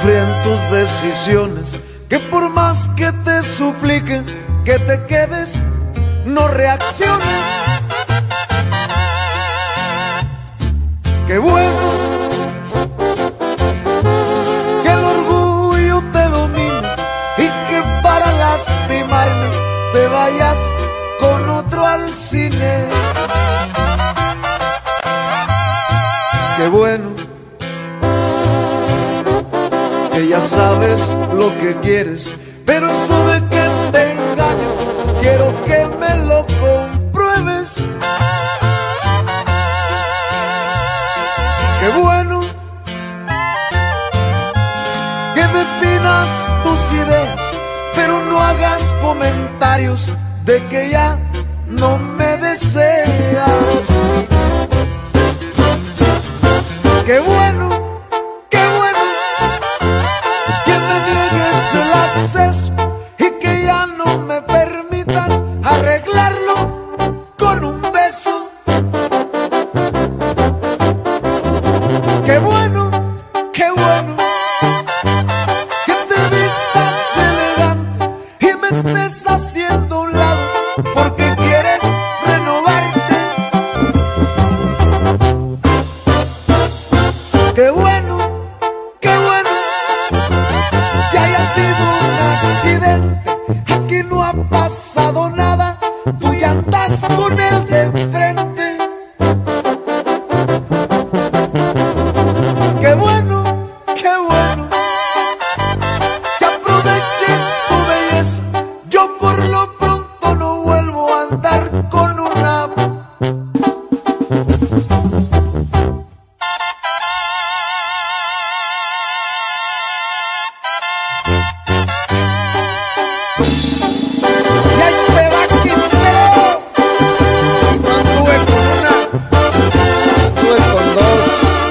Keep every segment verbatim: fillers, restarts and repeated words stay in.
confía en tus decisiones, que por más que te supliquen que te quedes, no reacciones. Qué bueno que el orgullo te domine y que para lastimarme te vayas con otro al cine. Qué bueno que ya sabes lo que quieres, pero eso de que te engaño, quiero que me lo compruebes. Qué bueno que definas tus ideas, pero no hagas comentarios de que ya no me deseas. Qué bueno, qué bueno que me niegues el acceso y que ya no me permitas arreglarlo con un beso. Qué bueno, qué bueno que te vistas elegante y me estés haciendo a un lado porque quieres renovarte. Qué bueno, qué bueno que haya sido un accidente. Aquí no ha pasado nada, tú ya andas con el de enfrente. Qué bueno, qué bueno que aproveches tu belleza. Yo por lo pronto no vuelvo a andar con una. Y ahí te va Quintero. No anduve con una, anduve con dos.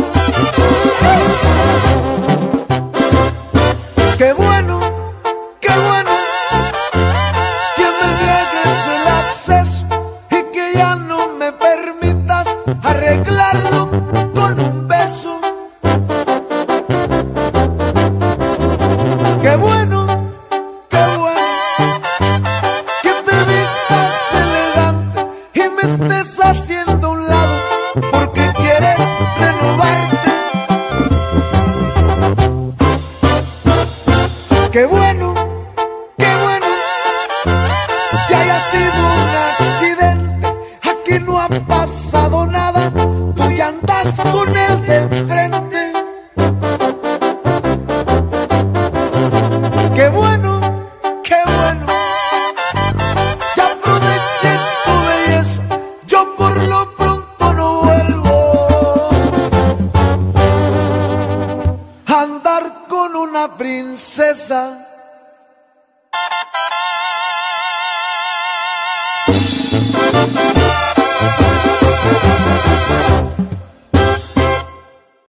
Qué bueno, qué bueno que me niegues el acceso y que ya no me permitas arreglarlo con un beso. Qué bueno, qué bueno que te vistas elegante y me estés haciendo a un lado porque quieres renovarte. Qué bueno, qué bueno que haya sido un accidente. Aquí no ha pasado nada, tú ya andas con el de enfrente. Qué bueno, qué bueno que aproveches tu belleza. Yo por lo pronto no vuelvo a andar con una princesa.